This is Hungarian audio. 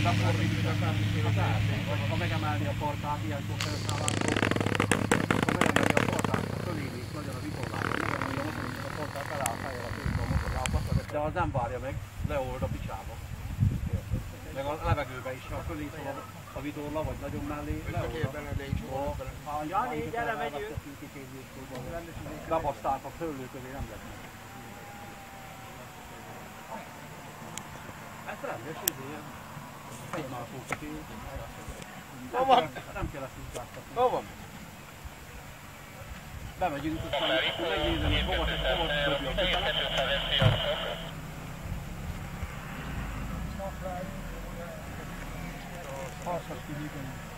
de akkor végül az árnyék, ha megemelni a partát, ilyenkor felszállásról, akkor megemelni a partát, a föléni nagyon a vitorlában, megemelni a motorint, a partát feláll fejjel a tőzsbe a motorlába, de az nem várja meg, leold a picsába. Meg a levegőbe is, ha fölé szól a vitorla, vagy nagyon mellé, leold a... Jani, gyere, megyünk! Bebaszták a föllő közé, nem lett meg. Ez rendes, ilyen fejmászó kitél. Nem kell ezt útáztatni. Hol van? Bemegyünk, aztán megnézem, hogy hova dobja a kötelet. Használsz ki,